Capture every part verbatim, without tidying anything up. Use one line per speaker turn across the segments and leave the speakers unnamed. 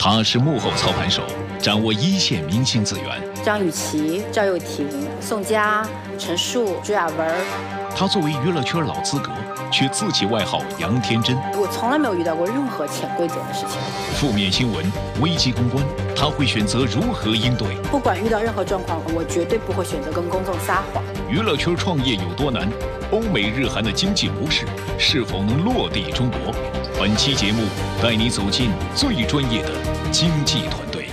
他是幕后操盘手，掌握一线明星资源。
张雨绮、赵又廷、宋佳、陈数、朱亚文。
他作为娱乐圈老资格，却自己外号杨天真。
我从来没有遇到过任何潜规则的事情。
负面新闻、危机公关，他会选择如何应对？
不管遇到任何状况，我绝对不会选择跟公众撒谎。
娱乐圈创业有多难？欧美日韩的经济模式是否能落地中国？本期节目带你走进最专业的经济团队。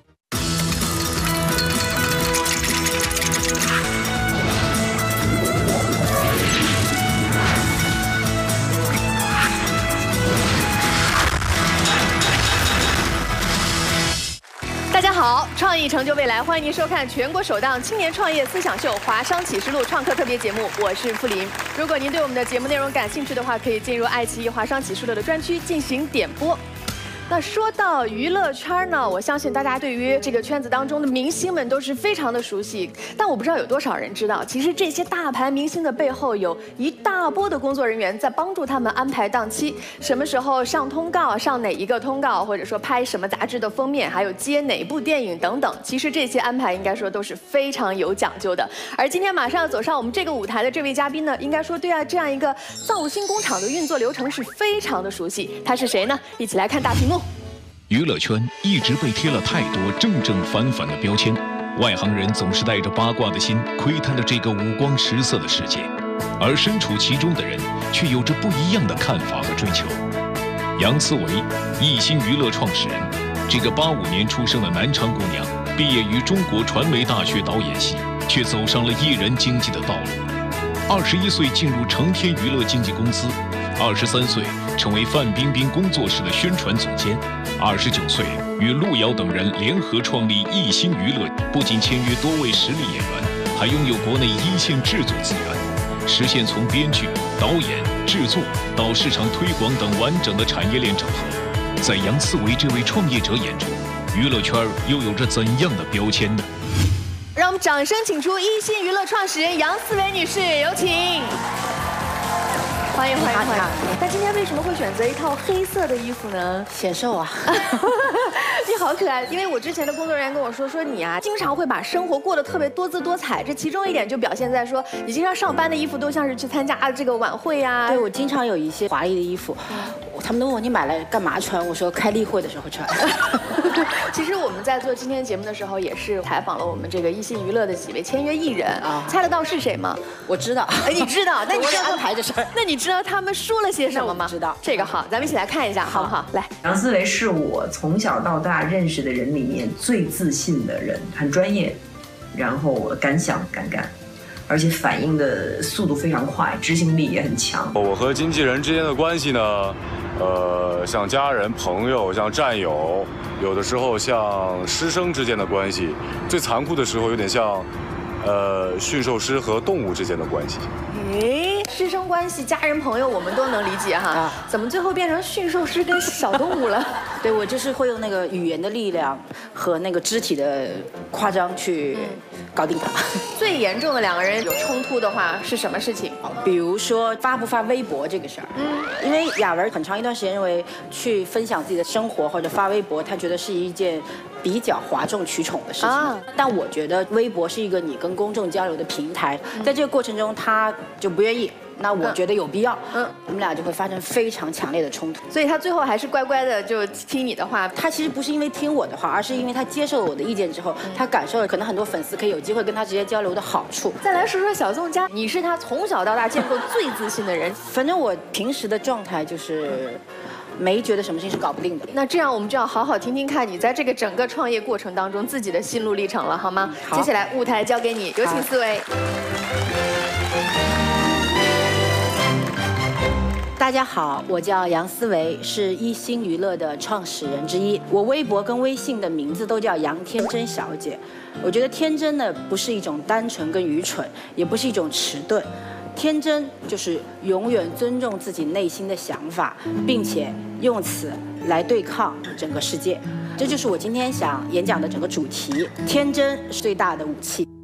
大家好，创意成就未来，欢迎您收看全国首档青年创业思想秀《华商启示录》创客特别节目，我是傅林。如果您对我们的节目内容感兴趣的话，可以进入爱奇艺《华商启示录》的专区进行点播。那说到娱乐圈呢，我相信大家对于这个圈子当中的明星们都是非常的熟悉，但我不知道有多少人知道，其实这些大牌明星的背后有一大波的工作人员在帮助他们安排档期，什么时候上通告，上哪一个通告，或者说拍什么杂志的封面，还有接哪部电影等等，其实这些安排应该说都是非常有讲究的。而今天马上要走上我们这个舞台的这位嘉宾呢，应该说对啊这样一个造星工厂的运作流程是非常的熟悉。他是谁呢？一起来看大屏幕。
娱乐圈一直被贴了太多正正反反的标签，外行人总是带着八卦的心窥探着这个五光十色的世界，而身处其中的人却有着不一样的看法和追求。杨思维，艺星娱乐创始人，这个八五年出生的南昌姑娘，毕业于中国传媒大学导演系，却走上了艺人经济的道路。二十一岁进入成天娱乐经纪公司，二十三岁成为范冰冰工作室的宣传总监，二十九岁与路遥等人联合创立艺星娱乐，不仅签约多位实力演员，还拥有国内一线制作资源，实现从编剧、导演、制作到市场推广等完整的产业链整合。在杨思维这位创业者眼中，娱乐圈又有着怎样的标签呢？
让我们掌声请出一星娱乐创始人杨思维女士，有请。欢迎欢迎欢迎！但今天为什么会选择一套黑色的衣服呢？
显瘦啊！
你好可爱，因为我之前的工作人员跟我说，说你啊经常会把生活过得特别多姿多彩，这其中一点就表现在说你经常上班的衣服都像是去参加这个晚会呀、啊。
对，我经常有一些华丽的衣服，他们都问我你买来干嘛穿，我说开例会的时候穿。
其实我们在做今天节目的时候，也是采访了我们这个一星娱乐的几位签约艺人啊，猜得到是谁吗？
我知道，
哎，你知道？那你知道
安排这事儿？
那你知道他们说了些什么吗？
知道。
这个好，咱们一起来看一下，好不好？来，
杨思维是我从小到大认识的人里面最自信的人，很专业，然后敢想敢干。而且反应的速度非常快，执行力也很强。
我和经纪人之间的关系呢，呃，像家人、朋友，像战友，有的时候像师生之间的关系，最残酷的时候有点像，呃，驯兽师和动物之间的关系。
诶，师生关系、家人、朋友，我们都能理解哈。啊、怎么最后变成驯兽师跟小动物了？
对，我就是会用那个语言的力量和那个肢体的夸张去搞定它。
最严重的两个人有冲突的话是什么事情？
比如说发不发微博这个事儿。嗯，因为雅文很长一段时间认为去分享自己的生活或者发微博，他觉得是一件比较哗众取宠的事情。啊、但我觉得微博是一个你跟公众交流的平台，在这个过程中他就不愿意。那我觉得有必要，嗯，我们俩就会发生非常强烈的冲突。
所以他最后还是乖乖的就听你的话。
他其实不是因为听我的话，而是因为他接受了我的意见之后，嗯、他感受了可能很多粉丝可以有机会跟他直接交流的好处。
再来说说小宋佳，你是他从小到大见过最自信的人。
反正我平时的状态就是。没觉得什么事情是搞不定的。
那这样我们就要好好听听看你在这个整个创业过程当中自己的心路历程了，好吗？好，接下来舞台交给你，有请思维。
大家好，我叫杨思维，是一星娱乐的创始人之一。我微博跟微信的名字都叫杨天真小姐。我觉得天真呢，不是一种单纯跟愚蠢，也不是一种迟钝。天真就是永远尊重自己内心的想法，并且用此来对抗整个世界。这就是我今天想演讲的整个主题。天真是最大的武器。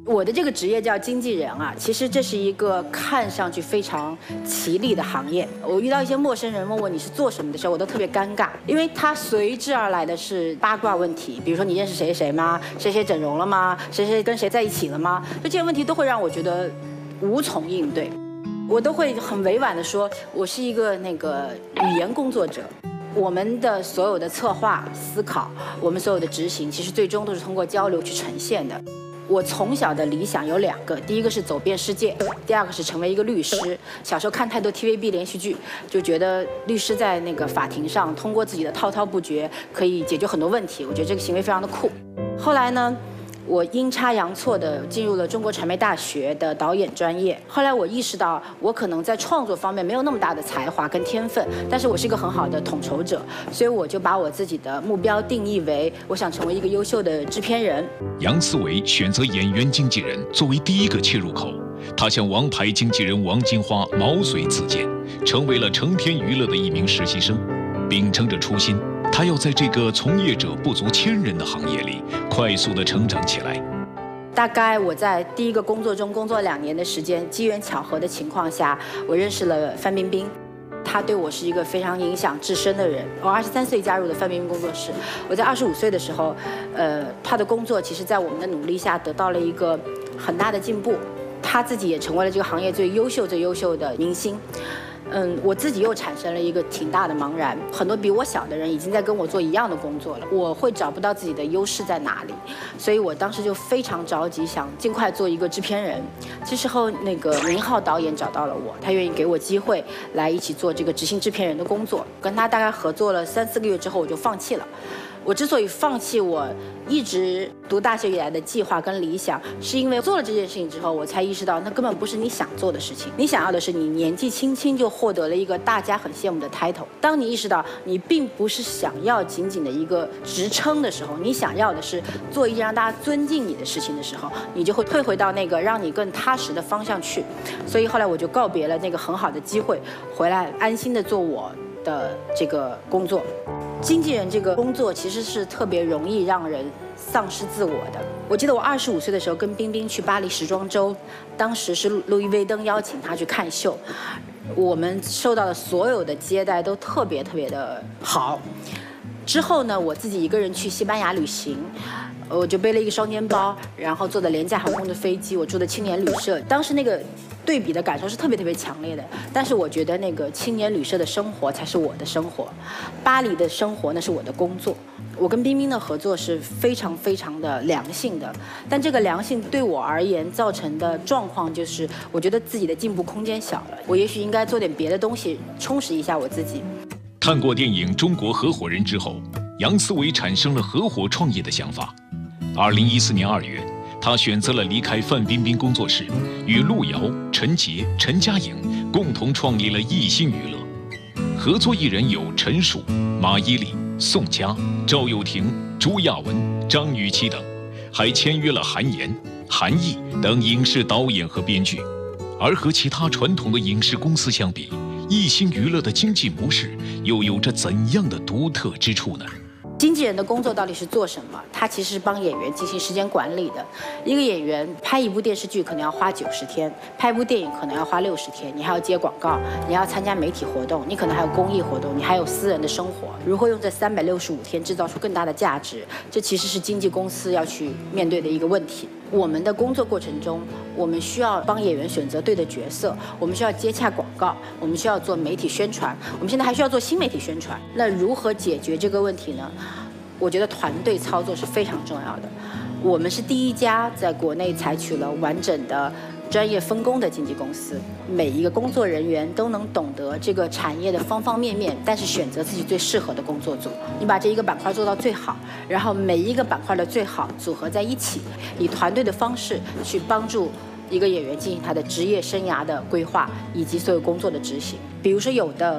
我的这个职业叫经纪人啊，其实这是一个看上去非常奇丽的行业。我遇到一些陌生人问我你是做什么的时候，我都特别尴尬，因为他随之而来的是八卦问题，比如说你认识谁谁吗？谁谁整容了吗？谁谁跟谁在一起了吗？就这些问题都会让我觉得无从应对，我都会很委婉的说，我是一个那个语言工作者。我们的所有的策划、思考，我们所有的执行，其实最终都是通过交流去呈现的。我从小的理想有两个，第一个是走遍世界，第二个是成为一个律师。小时候看太多 T V B 连续剧，就觉得律师在那个法庭上通过自己的滔滔不绝可以解决很多问题，我觉得这个行为非常的酷。后来呢，我阴差阳错的进入了中国传媒大学的导演专业。后来我意识到，我可能在创作方面没有那么大的才华跟天分，但是我是一个很好的统筹者，所以我就把我自己的目标定义为，我想成为一个优秀的制片人。
杨思维选择演员经纪人作为第一个切入口，他向王牌经纪人王金花毛遂自荐，成为了成天娱乐的一名实习生。秉承着初心，他要在这个从业者不足千人的行业里快速地成长起来。
大概我在第一个工作中工作两年的时间，机缘巧合的情况下，我认识了范冰冰。他对我是一个非常影响至深的人。我二十三岁加入的范冰冰工作室，我在二十五岁的时候，呃，他的工作其实在我们的努力下得到了一个很大的进步，他自己也成为了这个行业最优秀、最优秀的明星。嗯，我自己又产生了一个挺大的茫然，很多比我小的人已经在跟我做一样的工作了，我会找不到自己的优势在哪里，所以我当时就非常着急，想尽快做一个制片人。这时候，那个宁浩导演找到了我，他愿意给我机会来一起做这个执行制片人的工作。跟他大概合作了三四个月之后，我就放弃了。我之所以放弃我一直读大学以来的计划跟理想，是因为做了这件事情之后，我才意识到那根本不是你想做的事情。你想要的是你年纪轻轻就获得了一个大家很羡慕的 title。当你意识到你并不是想要仅仅的一个职称的时候，你想要的是做一件让大家尊敬你的事情的时候，你就会退回到那个让你更踏实的方向去。所以后来我就告别了那个很好的机会，回来安心的做我的这个工作。经纪人这个工作其实是特别容易让人丧失自我的。我记得我二十五岁的时候跟冰冰去巴黎时装周，当时是路易威登邀请她去看秀，我们受到的所有的接待都特别特别的好。之后呢，我自己一个人去西班牙旅行，我就背了一个双肩包，然后坐的廉价航空的飞机，我住的青年旅社。当时那个对比的感受是特别特别强烈的，但是我觉得那个青年旅社的生活才是我的生活，巴黎的生活那是我的工作。我跟冰冰的合作是非常非常的良性的，但这个良性对我而言造成的状况就是，我觉得自己的进步空间小了，我也许应该做点别的东西，充实一下我自己。
看过电影《中国合伙人》之后，杨思维产生了合伙创业的想法。二零一四年二月，他选择了离开范冰冰工作室，与路遥、陈杰、陈嘉颖共同创立了艺星娱乐。合作艺人有陈数、马伊琍、宋佳、赵又廷、朱亚文、张雨绮等，还签约了韩延、韩毅等影视导演和编剧。而和其他传统的影视公司相比，艺星娱乐的经济模式又有着怎样的独特之处呢？
经纪人的工作到底是做什么？他其实是帮演员进行时间管理的。一个演员拍一部电视剧可能要花九十天，拍一部电影可能要花六十天，你还要接广告，你还要参加媒体活动，你可能还有公益活动，你还有私人的生活。如何用这三百六十五天制造出更大的价值？这其实是经纪公司要去面对的一个问题。我们的工作过程中，我们需要帮演员选择对的角色，我们需要接洽广告，我们需要做媒体宣传，我们现在还需要做新媒体宣传。那如何解决这个问题呢？我觉得团队操作是非常重要的。我们是第一家在国内采取了完整的专业分工的经纪公司，每一个工作人员都能懂得这个产业的方方面面，但是选择自己最适合的工作组。你把这一个板块做到最好，然后每一个板块的最好组合在一起，以团队的方式去帮助一个演员进行他的职业生涯的规划以及所有工作的执行。比如说有的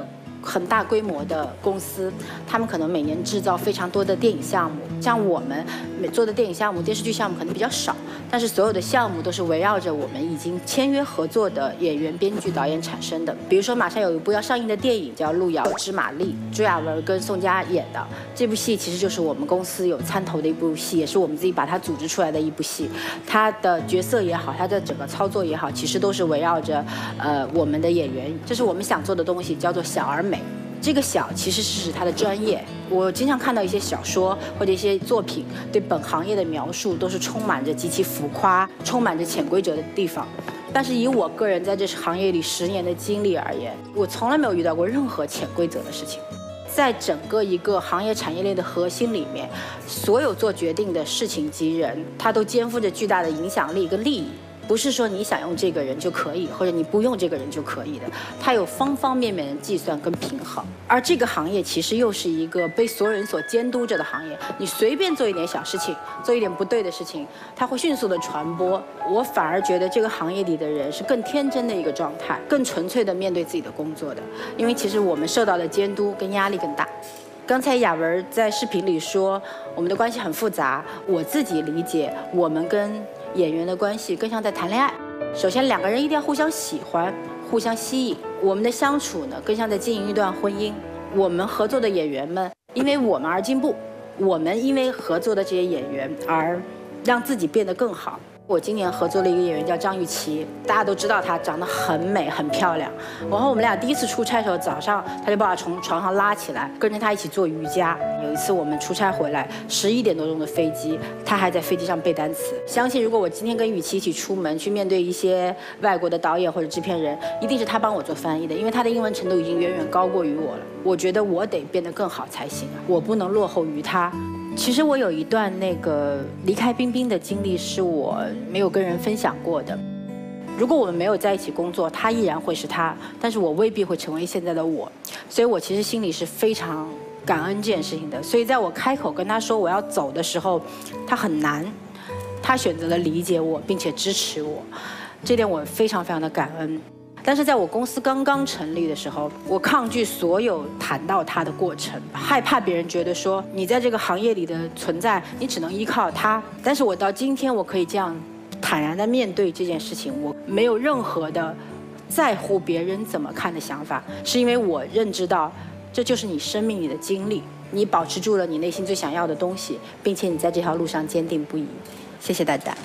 很大规模的公司，他们可能每年制造非常多的电影项目。像我们每做的电影项目、电视剧项目可能比较少，但是所有的项目都是围绕着我们已经签约合作的演员、编剧、导演产生的。比如说，马上有一部要上映的电影叫《路遥知马力》，朱亚文跟宋佳演的。这部戏其实就是我们公司有参投的一部戏，也是我们自己把它组织出来的一部戏。它的角色也好，它的整个操作也好，其实都是围绕着呃我们的演员。这是我们想做的东西，叫做小而美。这个小其实是指它的专业。我经常看到一些小说或者一些作品对本行业的描述，都是充满着极其浮夸、充满着潜规则的地方。但是以我个人在这行业里十年的经历而言，我从来没有遇到过任何潜规则的事情。在整个一个行业产业链的核心里面，所有做决定的事情及人，它都肩负着巨大的影响力跟利益。不是说你想用这个人就可以，或者你不用这个人就可以的，它有方方面面的计算跟平衡。而这个行业其实又是一个被所有人所监督着的行业，你随便做一点小事情，做一点不对的事情，它会迅速的传播。我反而觉得这个行业里的人是更天真的一个状态，更纯粹的面对自己的工作的，因为其实我们受到的监督跟压力更大。刚才雅文在视频里说我们的关系很复杂，我自己理解我们跟演员的关系更像在谈恋爱。首先两个人一定要互相喜欢、互相吸引。我们的相处呢，更像在经营一段婚姻。我们合作的演员们因为我们而进步，我们因为合作的这些演员而让自己变得更好。我今年合作了一个演员叫张雨绮，大家都知道她长得很美很漂亮。然后我们俩第一次出差的时候，早上她就把我从床上拉起来，跟着她一起做瑜伽。有一次我们出差回来，十一点多钟的飞机，她还在飞机上背单词。相信如果我今天跟雨绮一起出门去面对一些外国的导演或者制片人，一定是她帮我做翻译的，因为她的英文程度已经远远高过于我了。我觉得我得变得更好才行啊，我不能落后于她。其实我有一段那个离开冰冰的经历是我没有跟人分享过的。如果我们没有在一起工作，他依然会是他，但是我未必会成为现在的我。所以我其实心里是非常感恩这件事情的。所以在我开口跟他说我要走的时候，他很难，他选择了理解我并且支持我，这点我非常非常的感恩。但是在我公司刚刚成立的时候，我抗拒所有谈到他的过程，害怕别人觉得说你在这个行业里的存在，你只能依靠他。但是我到今天，我可以这样坦然地面对这件事情，我没有任何的在乎别人怎么看的想法，是因为我认知到，这就是你生命里的经历，你保持住了你内心最想要的东西，并且你在这条路上坚定不移。谢谢大家。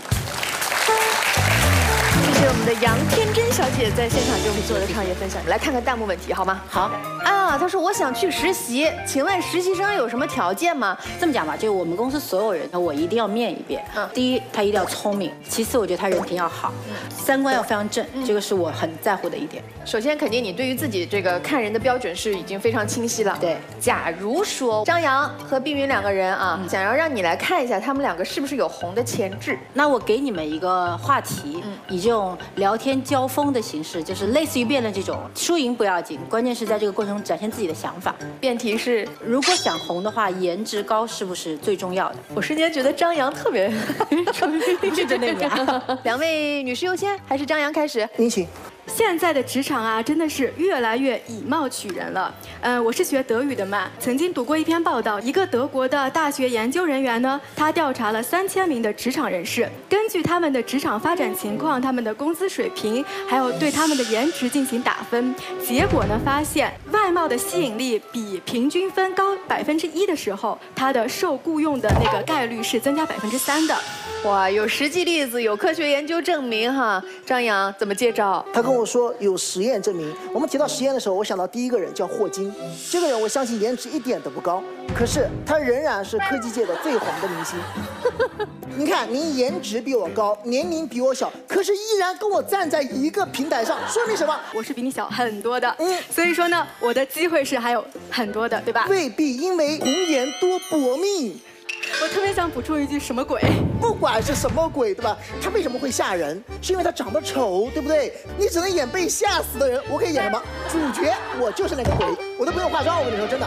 谢谢我们的杨天真小姐在现场给我们做的创业分享。来看看弹幕问题好吗？
好。
啊，她说我想去实习，请问实习生有什么条件吗？
这么讲吧，就我们公司所有人，我一定要面一遍。嗯，第一，他一定要聪明；其次，我觉得他人品要好，三观要非常正，这个是我很在乎的一点。
首先，肯定你对于自己这个看人的标准是已经非常清晰了。
对，
假如说张扬和碧云两个人啊，想要让你来看一下他们两个是不是有红的潜质，
那我给你们一个话题，以这种聊天交锋的形式，就是类似于辩论这种，输赢不要紧，关键是在这个过程中展现自己的想法。
辩题是，
如果想红的话，颜值高是不是最重要的？
我瞬间觉得张扬特别
不是真的呀。
两位女士优先，还是张扬开始？
您请。
现在的职场啊，真的是越来越以貌取人了。呃，我是学德语的嘛，曾经读过一篇报道，一个德国的大学研究人员呢，他调查了三千名的职场人士，根据他们的职场发展情况、他们的工资水平，还有对他们的颜值进行打分。结果呢，发现外貌的吸引力比平均分高百分之一的时候，他的受雇佣的那个概率是增加百分之三的。
哇，有实际例子，有科学研究证明哈。张扬怎么接招？
他跟我说有实验证明。我们提到实验的时候，我想到第一个人叫霍金，这个人我相信颜值一点都不高，可是他仍然是科技界的最红的明星。你看，您颜值比我高，年龄比我小，可是依然跟我站在一个平台上，说明什么？
我是比你小很多的。嗯，所以说呢，我的机会是还有很多的，对吧？
未必，因为红颜多薄命。
我特别想补充一句，什么鬼？
不管是什么鬼，对吧？他为什么会吓人？是因为他长得丑，对不对？你只能演被吓死的人，我可以演什么？主角，我就是那个鬼，我都不用化妆，我跟你说，真的。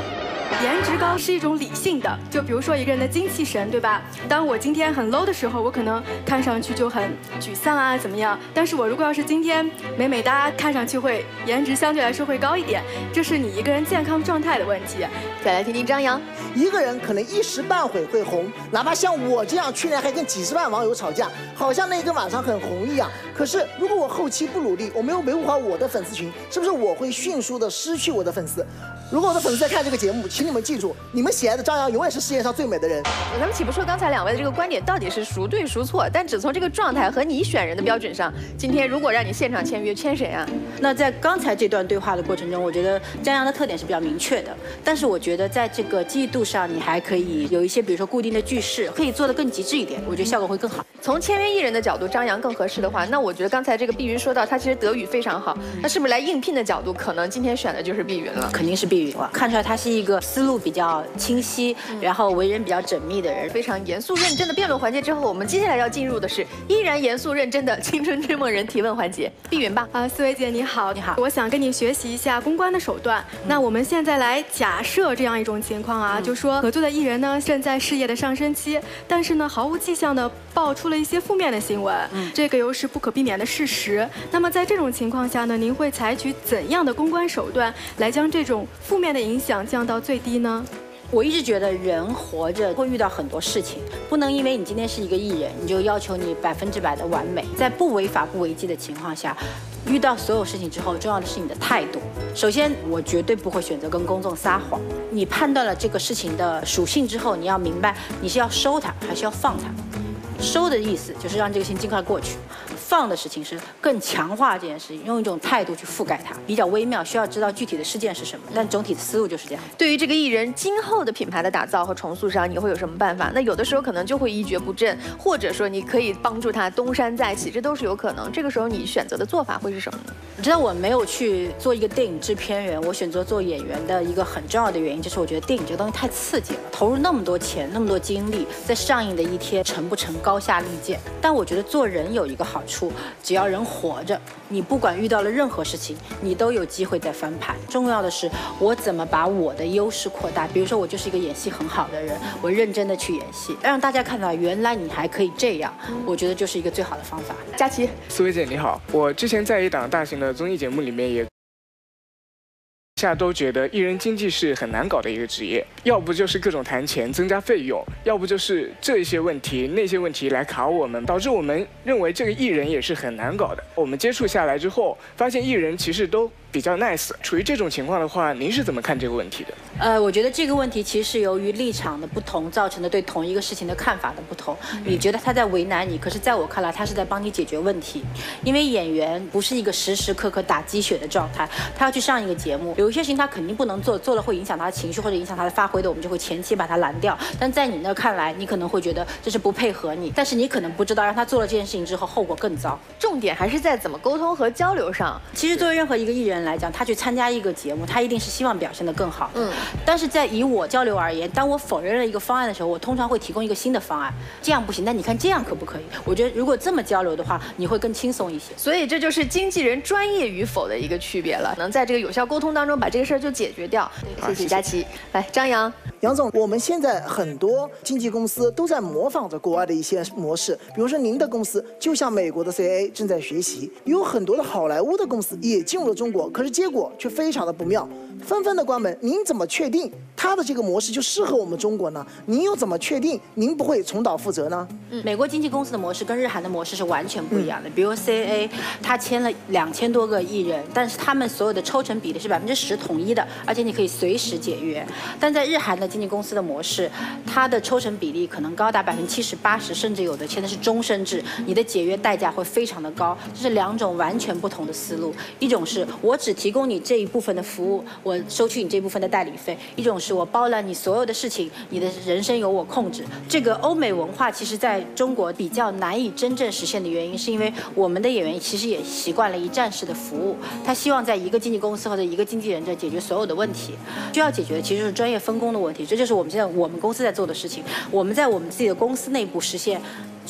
颜值高是一种理性的，就比如说一个人的精气神，对吧？当我今天很 low 的时候，我可能看上去就很沮丧啊，怎么样？但是我如果要是今天美美哒，看上去会颜值相对来说会高一点，这是你一个人健康状态的问题。
再来听听张扬，
一个人可能一时半会会红，哪怕像我这样去年还跟几十万网友吵架，好像那个晚上很红一样。可是如果我后期不努力，我没有维护好我的粉丝群，是不是我会迅速的失去我的粉丝？如果我的粉丝在看这个节目，请你们记住，你们喜爱的张扬永远是世界上最美的人。
咱们且不说刚才两位的这个观点到底是孰对孰错，但只从这个状态和你选人的标准上，今天如果让你现场签约，签谁啊？
那在刚才这段对话的过程中，我觉得张扬的特点是比较明确的，但是我觉得在这个记忆度上，你还可以有一些，比如说固定的句式，可以做得更极致一点，我觉得效果会更好。
从签约艺人的角度，张扬更合适的话，那我觉得刚才这个碧云说到他其实德语非常好，那是不是来应聘的角度，可能今天选的就是碧云了？
肯定是碧云了，看出来他是一个思路比较清晰，然后为人比较缜密的人。
非常严肃认真的辩论环节之后，我们接下来要进入的是依然严肃认真的青春追梦人提问环节。碧云吧，
啊，思维姐你好，
你好，
我想跟你学习一下公关的手段。嗯、那我们现在来假设这样一种情况啊，嗯、就说合作的艺人呢正在事业的上升期，但是呢毫无迹象的爆出了一些负面的新闻，嗯、这个又是不可避免的事实。那么在这种情况下呢，您会采取怎样的公关手段来将这种负面的影响降到最低呢？
我一直觉得人活着会遇到很多事情，不能因为你今天是一个艺人，你就要求你百分之百的完美。在不违法不违纪的情况下，遇到所有事情之后，重要的是你的态度。首先，我绝对不会选择跟公众撒谎。你判断了这个事情的属性之后，你要明白你是要收它还是要放它。收的意思就是让这个事情尽快过去，放的事情是更强化这件事情，用一种态度去覆盖它，比较微妙，需要知道具体的事件是什么，但总体的思路就是这样。
对于这个艺人今后的品牌的打造和重塑上，你会有什么办法？那有的时候可能就会一蹶不振，或者说你可以帮助他东山再起，这都是有可能。这个时候你选择的做法会是什么呢？
你知道我没有去做一个电影制片人，我选择做演员的一个很重要的原因，就是我觉得电影这个东西太刺激了，投入那么多钱，那么多精力，在上映的一天成不成高下立见。但我觉得做人有一个好处，只要人活着，你不管遇到了任何事情，你都有机会再翻盘。重要的是我怎么把我的优势扩大。比如说我就是一个演戏很好的人，我认真的去演戏，让大家看到原来你还可以这样，我觉得就是一个最好的方法。
佳琪，
思维姐你好，我之前在一档大型的综艺节目里面也下都觉得艺人经纪是很难搞的一个职业，要不就是各种谈钱增加费用，要不就是这些问题那些问题来卡我们，导致我们认为这个艺人也是很难搞的。我们接触下来之后，发现艺人其实都比较 nice。处于这种情况的话，您是怎么看这个问题的？
呃，我觉得这个问题其实是由于立场的不同造成的对同一个事情的看法的不同。你觉得他在为难你，可是在我看来，他是在帮你解决问题。因为演员不是一个时时刻刻打鸡血的状态，他要去上一个节目，有一些事情他肯定不能做，做了会影响他的情绪或者影响他的发挥的，我们就会前期把他拦掉。但在你那看来，你可能会觉得这是不配合你，但是你可能不知道，让他做了这件事情之后，后果更糟。
重点还是在怎么沟通和交流上。
其实作为任何一个艺人来讲，他去参加一个节目，他一定是希望表现得更好。嗯，但是在以我交流而言，当我否认了一个方案的时候，我通常会提供一个新的方案。这样不行，那你看这样可不可以？我觉得如果这么交流的话，你会更轻松一些。
所以这就是经纪人专业与否的一个区别了，能在这个有效沟通当中把这个事儿就解决掉。谢谢佳琪。来，张扬。
杨总，我们现在很多经纪公司都在模仿着国外的一些模式，比如说您的公司就像美国的 C A A 正在学习，有很多的好莱坞的公司也进入了中国，可是结果却非常的不妙，纷纷的关门。您怎么确定他的这个模式就适合我们中国呢？您又怎么确定您不会重蹈覆辙呢？
嗯，美国经纪公司的模式跟日韩的模式是完全不一样的。嗯、比如 C A A， 他签了两千多个艺人，但是他们所有的抽成比例是百分之十统一的，而且你可以随时解约。但在日韩的经纪公司的模式，它的抽成比例可能高达百分之七十、八十，甚至有的签的是终身制，你的解约代价会非常的高。这是两种完全不同的思路。一种是我只提供你这一部分的服务，我收取你这部分的代理费；一种是我包揽你所有的事情，你的人生由我控制。这个欧美文化其实在中国比较难以真正实现的原因，是因为我们的演员其实也习惯了一站式的服务，他希望在一个经纪公司或者一个经纪人这解决所有的问题。需要解决的其实是专业分工的问题，这就是我们现在我们公司在做的事情。我们在我们自己的公司内部实现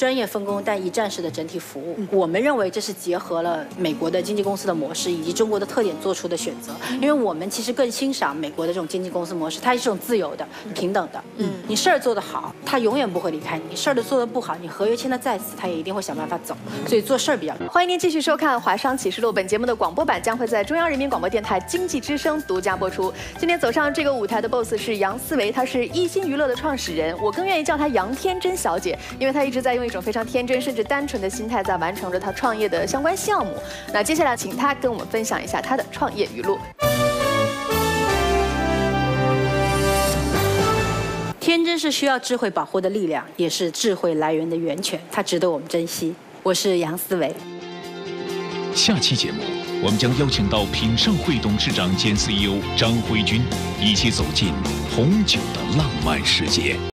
专业分工但一站式的整体服务。我们认为这是结合了美国的经纪公司的模式以及中国的特点做出的选择，因为我们其实更欣赏美国的这种经纪公司模式，它是这种自由的、平等的。嗯，你事儿做得好，他永远不会离开你；事儿的做得不好，你合约签的再死，他也一定会想办法走。所以做事儿比较重要。
欢迎您继续收看《华商启示录》，本节目的广播版将会在中央人民广播电台经济之声独家播出。今天走上这个舞台的 boss 是杨思维，她是一心娱乐的创始人，我更愿意叫她杨天真小姐，因为她一直在用一种非常天真甚至单纯的心态在完成着她创业的相关项目。那接下来请她跟我们分享一下她的创业语录。
天真是需要智慧保护的力量，也是智慧来源的源泉，它值得我们珍惜。我是杨思维。
下期节目，我们将邀请到品盛会董事长兼 C E O 张辉军，一起走进红酒的浪漫世界。